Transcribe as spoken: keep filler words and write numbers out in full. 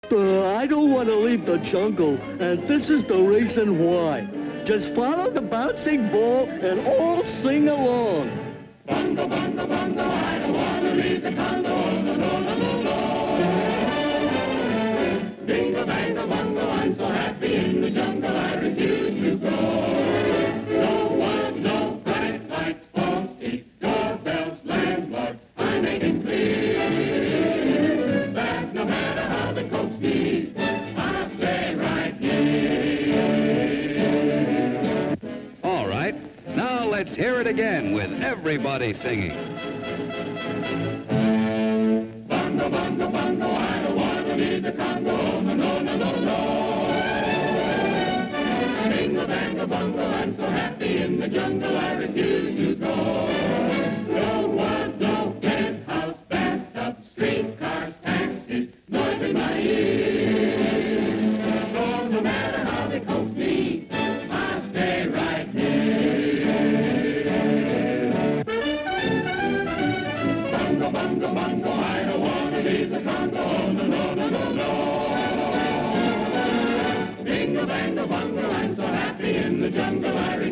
Uh, I don't want to leave the jungle, and this is the reason why. Just follow the bouncing ball and all sing along. Bongo, bongo, bongo, I don't want to leave the Congo. No, no, no, no, no. Jingle, jangle, bongo, I'm so happy in the jungle, I refuse to go. No one, no bright lights, false teeth, doorbells, landlords, I make it clear that no matter how they coax me, I'll stay right here. All right, now let's hear it again with everybody singing. Bongo, bongo, bongo, I don't want to leave the Congo, no, no, no, no, no. Jingle, jangle, bongo, I'm so happy in the jungle, I refuse to go. No one, no penthouse, bathtub, streetcars, taxis, noise in my ears. So no matter how they coax me, I'll stay right here. Bongo, bongo, bongo, I don't want to leave the Congo, no, no, no, no, no. Jingle, jangle, bongo, I'm so happy in the jungle, I